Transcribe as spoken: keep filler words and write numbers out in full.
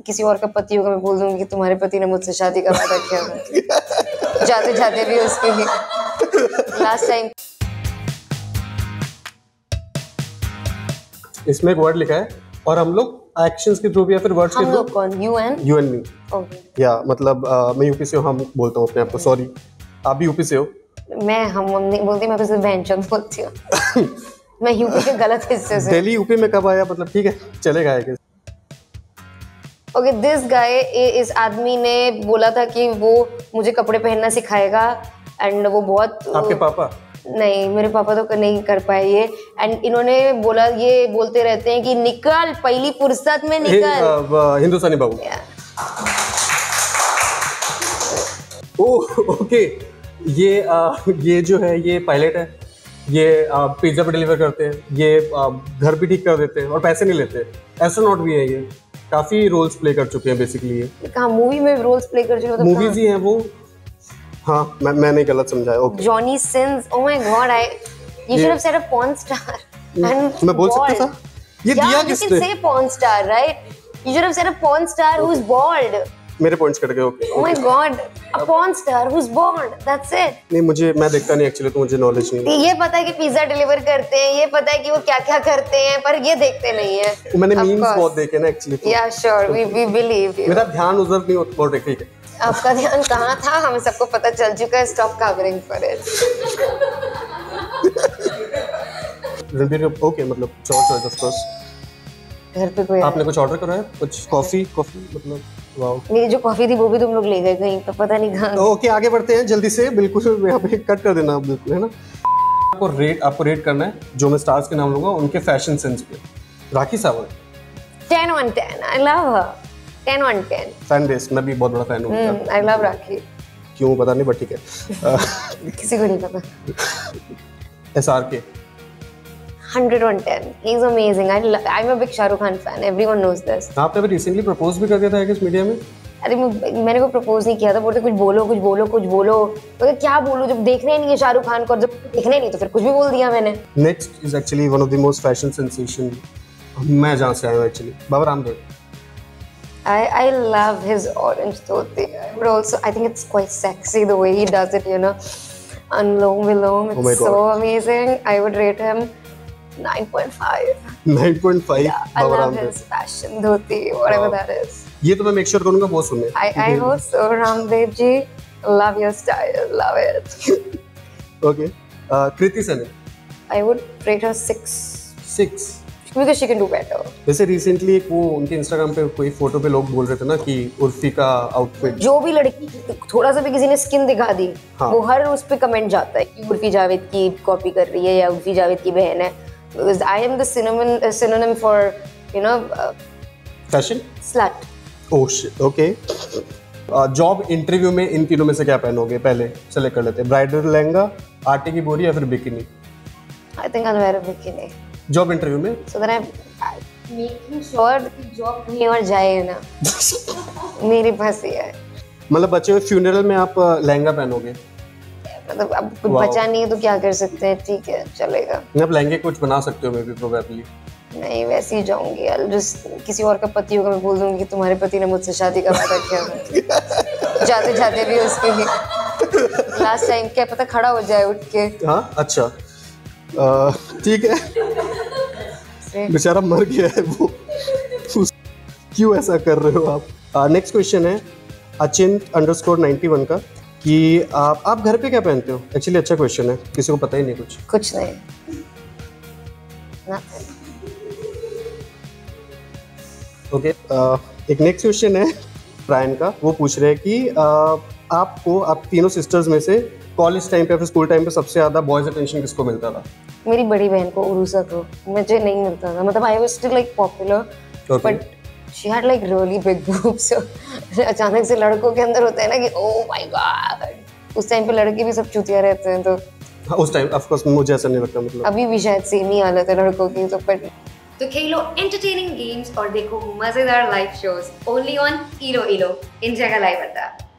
किसी और का पति होगा मैं बोल दूंगी कि तुम्हारे पति ने मुझसे शादी का वादा किया था। जाते जाते भी उसके ही लास्ट टाइम। इसमें एक वर्ड लिखा है और हम लोग एक्शंस के थ्रू या फिर वर्ड्स के हम थ्रू। लोग कौन? You and you and me. Okay. या मतलब uh, मैं यूपी से हूँ, हम बोलता हूँ अपने आप को, सॉरी आप भी यूपी से हो। मैं हम हम नहीं बोलती, मैं सिर्फ बहनचोद बोलती हूँ। मैं यूपी के गलत हिस्से से। दिल्ली यूपी में कब आया मतलब? ठीक है चलेगा है। ओके दिस गाय, इस आदमी ने बोला था कि वो मुझे कपड़े पहनना सिखाएगा एंड वो बहुत। आपके पापा? नहीं मेरे पापा तो नहीं कर पाए ये। एंड इन्होंने बोला, ये बोलते रहते हैं कि निकल पहली फुर्सत में निकल। हिंदुस्तानी बाबू। ओह ओके, ये आ, ये जो है ये पायलट है, ये पिज्जा पे डिलीवर करते हैं, ये आ, घर भी ठीक कर देते हैं और पैसे नहीं लेते। एस्ट्रोनॉट भी है, ये काफी रोल्स प्ले कर चुके हैं बेसिकली। ये कहाँ मूवी में रोल्स प्ले कर चुके हैं? मूवीज ही हैं वो। हाँ मैं मैंने गलत समझाया। Okay Johnny Sins, oh my God, I you should have said a porn star. And मैं बोल सकता था ये दिया किसने? You can say porn star right, you should have said a porn star who is bald. मेरे points cut गए। Okay oh my God, a porn star who is bald, that's it. नहीं मुझे, मैं देखता नहीं एक्चुअली, तो मुझे knowledge नहीं है। ये पता है कि पिज्जा डिलीवर करते हैं, ये पता है कि वो क्या क्या करते हैं, पर ये देखते नहीं है। मैंने मीम्स बहुत देखे ना actually. Yeah sure, we we believe you. मेरा ध्यान उधर नहीं होता। बहुत ठीक है, आपका ध्यान कहाँ था हमें सबको पता चल चुका है। Stop covering for it. Ranbir okay मतलब चॉइस है ऑफ कोर्स। घर पे कोई आपने कुछ ऑर्डर करा है? कुछ कॉफी कॉफी मतलब वाओ। मेरी जो कॉफी थी वो भी तुम लोग ले गए कहीं, तो पता नहीं कहाँ। ओके आगे बढ़ते हैं जल्दी से, बिल्कुल यहाँ पे कट कर देना बिल्कुल, है ना। आपको रेट आपको रेट करना है जो मैं स्टार्स के नाम लूंगा उनके फैशन सेंस पे। Rakhi Sawant ten one ten, I love her. Ten one ten fan base, मैं भी बहुत बड़ा फैन हूँ। I love Rakhi. क्यों पता नहीं बट ठीक है। किसी को नहीं पता। S R K one ten, he's amazing. I I'm a big Shah Rukh Khan fan. Everyone knows this. आपने अभी रिसेंटली प्रपोज भी कर दिया था इस मीडिया में। अरे मैंने को प्रपोज नहीं किया था, बोलते कुछ बोलो कुछ बोलो कुछ बोलो। तो क्या बोलूं जब देखना ही नहीं है शाहरुख खान को, जब देखना ही नहीं तो फिर कुछ भी बोल दिया मैंने। Next is actually one of the most fashion sensation. मैं जहाँ से आया हूँ actually, Baba Ramdev. I I love his orange dhoti. But also I think it's quite sexy the way he does it, you know. Anulom Vilom, it's oh so amazing. I would rate him nine point five. nine point five. Yeah, I love his fashion dhoti, whatever wow. that is. ये तो मैं make sure करूँगा बहुत सुनने। I I hope so, Ramdev ji. Love your style, love it. Okay. Uh, Kriti Sanon. I would rate her six. Six. Because she can do better. वैसे recently एक वो उनके इंस्टाग्राम पे कोई फोटो पे लोग बोल रहे थे ना कि उर्फी का आउटफिट, जो भी लड़की थोड़ा सा भी किसी ने स्किन दिखा दी, हाँ. वो हर उस पे कमेंट जाता है कि उर्फी जावेद की कॉपी कर रही है या उर्फी जावेद की बहन है। Because I am the synonym uh, synonym for you know uh, fashion slut. Oh shit. Okay. Job uh, interview में इन तीनों में से क्या पहनोगे? पहले सेलेक्ट कर लेते हैं, ब्राइडल लहंगा, आटे की बोरी या फिर bikini. I think I'll wear a bikini. Job interview में so that I'm making sure कि जॉब कहीं और जाए ना। मेरी फंसी है। मतलब बच्चे हुए फ्यूनरल में आप लहंगा पहनोगे? मतलब अब कुछ बचा नहीं है तो क्या कर सकते हैं, ठीक है चलेगा। आप लहंगे कुछ बना सकते हो मे बी प्रोबेबली। नहीं वैसे ही जाऊंगी, जस्ट किसी और का पति होगा मैं बोल दूंगी कि तुम्हारे पति ने मुझसे शादी का वादा किया था। जाते जाते भी उसके ही लास्ट टाइम क्या पता खड़ा हो जाए उठ के। हाँ अच्छा ठीक है, बेचारा मर गया है वो। क्यों ऐसा कर रहे हो आप? नेक्स्ट क्वेश्चन है अचिंत अंडरस्कोर नाइन्टी वन का कि आप आप घर पे क्या पहनते हो? एक्चुअली अच्छा क्वेश्चन है, किसी को पता ही नहीं कुछ। कुछ नहीं। ओके okay, uh, एक नेक्स्ट क्वेश्चन है ब्रायन का, वो पूछ रहे हैं कि uh, आपको आप तीनों सिस्टर्स में से कॉलेज टाइम पे या फिर स्कूल टाइम पे सबसे ज्यादा बॉयज अटेंशन किसको मिलता था? मेरी बड़ी बहन को, उरुसा को। मुझे नहीं मिलता था, मतलब I was still like popular but she had like really big boobs. अचानक से लड़कों के अंदर होता है ना कि ओह माय गॉड, उस टाइम पे लड़के भी सब चूतिया रहते हैं तो हाँ, उस टाइम ऑफ कोर्स मुझे ऐसा नहीं लगता, मतलब अभी भी शायद सेम ही हालत है लड़कों की। तो पर तो खेलो एंटरटेनिंग गेम्स और देखो मजेदार लाइव शोज ओनली ऑन इलो इलो, इंडिया का लाइव अड्डा।